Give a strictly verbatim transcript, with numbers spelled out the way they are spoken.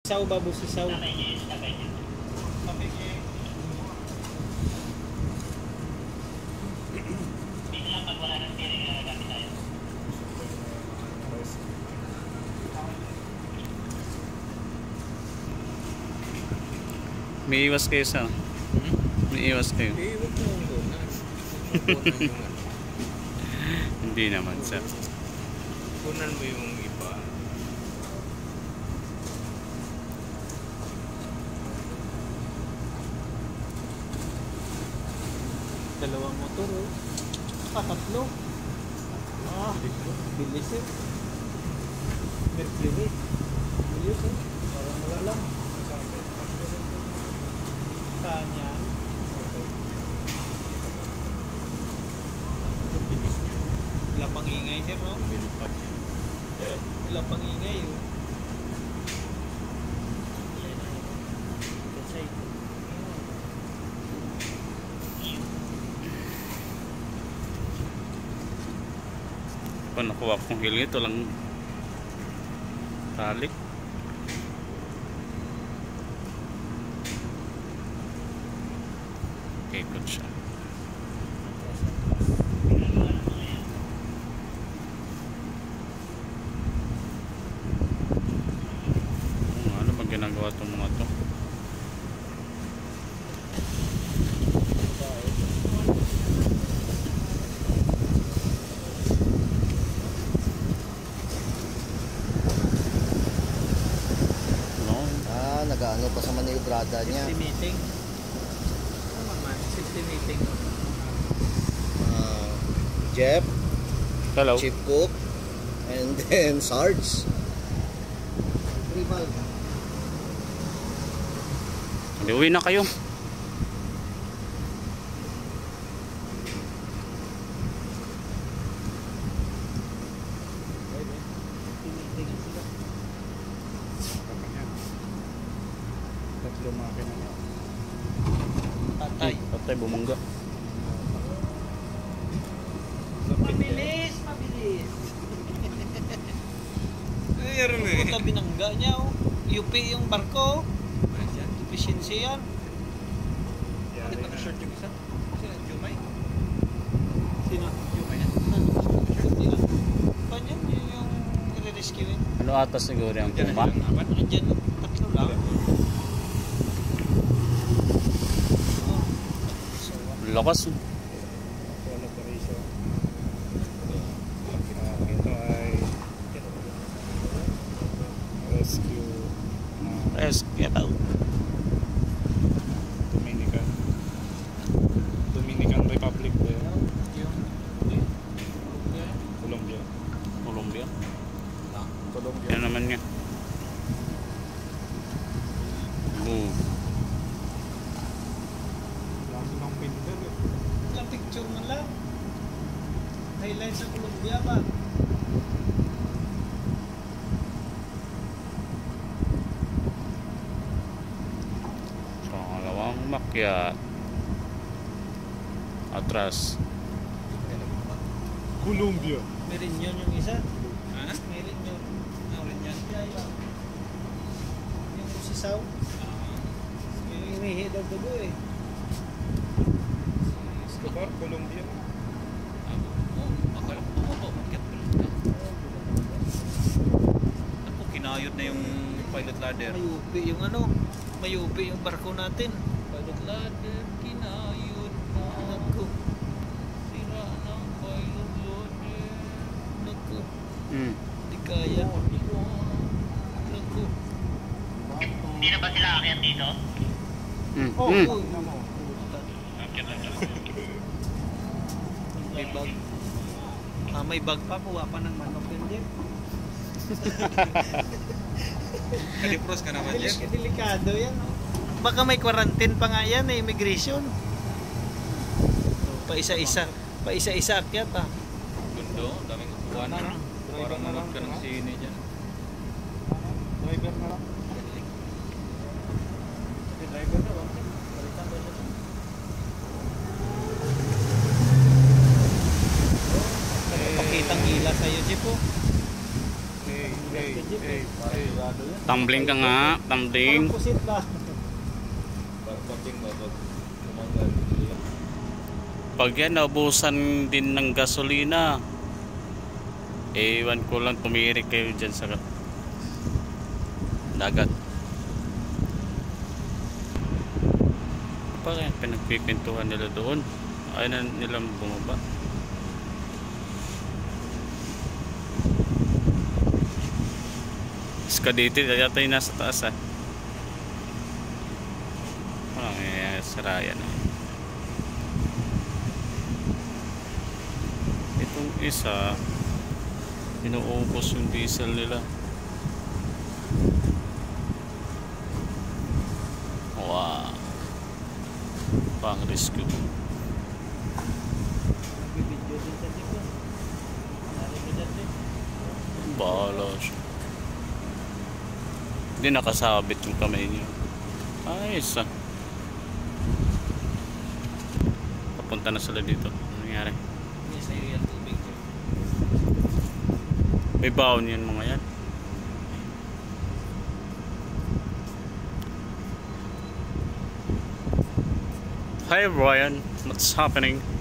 Sisaw, babu sisaw. May iwas kayo sa? Hmm? May iwas kayo? Eh, huwag mo ang bonus. Hindi naman sa. Kunan mo yung iba. Dalawang motor oh. Ah, tatlo. Ah, bilis eh. Mercury. Bilis eh. Parang wala lang. Kanya. Wala pang ingay sir no? Wala pang ingay oh. Kung nakuha kong helmet, walang tali. Okay, good siya. Hmm, ano ba ginagawa itong mga to? Nag-ano pa sa maniobrada niya. safety meeting. Ano man, safety meeting. Uh, Jeff, Hello. Chief Cook, and then Sarge. Rival. Hindi, uwi na kayo. Tatlo makina niya. Tatay. Tatay bumangga. Mabilis, mabilis. Ayun eh. Punta binangga niya oh. U P yung barko. Efficiency yan. Bakit naka-short yung isa? Sino? Jumay? Sino? Jumay yan? Paano yun yung re-rescue yun? Ano ata siguro yung puma? Diyan, tatlo lang. Lakas. Ito ay rescue Rescue out. Dominican Dominican Republic de Colombia. Colombia. Colombia. Yan naman niya. Oh. Lagi ng pinter eh. Ilang picture man lang. Highlight sa Colombia ba? Pangalawang makyat. Atras. Colombia. Meron yun yung isa. Ha? Meron yun. Meron yun. Yung sisaw. Yung inihi daw dugo eh. Escobar, Colombia. Akala ko bumaba, makyat pa lang ito. Ako, kinayod na yung pilot ladder. May U P yung ano. May U P yung barko natin. Pilot ladder, kinayod na. Naku. Sira ng pilot ladder. Naku. Hmm. Di kaya. Naku. Hindi na ba sila akyat dito? Hmm. Oh, Hmm. oh. May bag. Ah, may bag pa. Kuha pa ng manok yun, Jeff. Kalipros ka naman, Jeff. Delik- Delikado yan. Oh. Baka may quarantine pa nga yan eh, immigration. Pa isa-isa. Pa isa-isa akyat ah. Gundo, daming kukuha na. Parang manood ka ng sine dyan. Driver na lang. Driver na ba? Balikan ba siya? Pakitang ila sa'yo, Jeep oh. Hey, hey, hey, hey. Sigurado yan. Tumbling ka nga, tumbling. Parang pusit ba? Parang ba pag umagal. Pag yan, naubusan din ng gasolina. Ewan ko lang, tumirik kayo dyan sa dagat. Pa kaya pinagpipintuhan nila doon? Ayaw na nilang bumaba. Skaditi, yata yung nasa taas ah. Walang eh, saraya na. Itong isa, inuubos yung diesel nila. Wow. Pang rescue. Nagbibidyo din sa dito. Narinig din. Bahala siya. Hindi nakasabit yung kamay niya. Ayos ah. Papunta na sila dito. Ano nangyari? Hindi sa'yo yan tubig. May baon yan mga yan. Hi Brian, what's happening?